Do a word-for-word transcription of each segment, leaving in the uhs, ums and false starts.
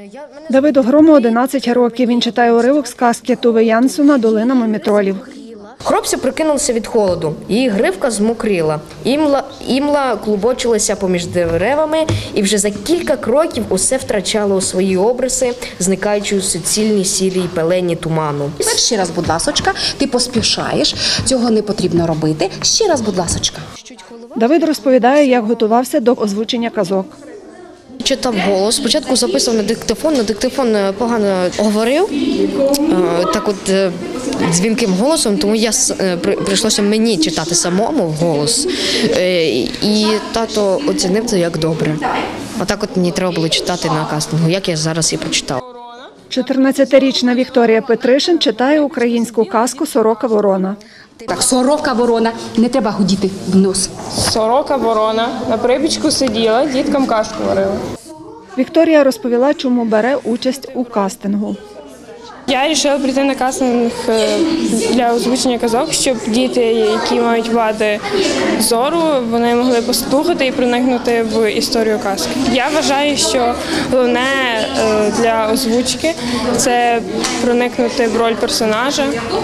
Давиду Грому одинадцять років. Він читає уривок з казки Туви Янсона «Долина мумітролів». Хлопці прикинулися від холоду, її гривка змокріла. Імла, імла клубочилася поміж деревами, і вже за кілька кроків усе втрачало свої обриси, зникаючи у суцільній сірій пелені туману. Ще раз, будь ласочка, ти поспішаєш, цього не потрібно робити. Ще раз, будь ласочка. Давид розповідає, як готувався до озвучення казок. Читав голос, спочатку записував на диктофон, на диктофон погано говорив, так от дзвінким голосом, тому я, прийшлося мені читати самому в голос. І тато оцінив це як добре. А так от мені треба було читати на кастингу, як я зараз і прочитав. чотирнадцятирічна Вікторія Петришин читає українську казку «Сорока ворона». Так, сорока ворона, не треба гудіти в нос. Сорока ворона на припічку сиділа, діткам кашку варила. Вікторія розповіла, чому бере участь у кастингу. Я вирішила прийти на кастинг для озвучення казок, щоб діти, які мають вади зору, вони могли послухати і проникнути в історію казки. Я вважаю, що головне для озвучки – це проникнути в роль персонажа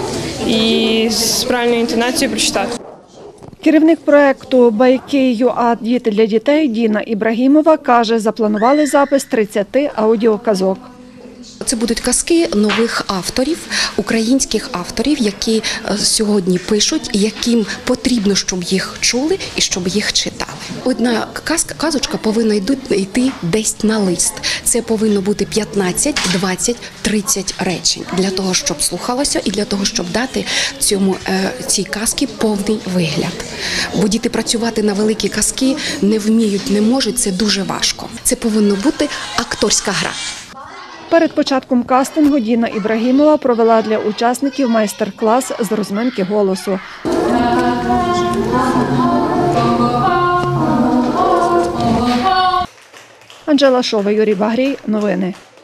і з правильною інтонацією прочитати. Керівник проєкту «Байки.ЮА. Діти для дітей» Діна Ібрагімова каже, запланували запис тридцяти аудіоказок. Це будуть казки нових авторів, українських авторів, які сьогодні пишуть, яким потрібно, щоб їх чули і щоб їх читали. Одна казка, казочка повинна йти десь на лист. Це повинно бути п'ятнадцять, двадцять, тридцять речень для того, щоб слухалося і для того, щоб дати цьому, цій казці повний вигляд. Бо діти працювати на великі казки не вміють, не можуть, це дуже важко. Це повинна бути акторська гра. Перед початком кастингу Діна Ібрагімова провела для учасників майстер-клас з розминки голосу. Анжела Шова, Юрій Багрій. Новини.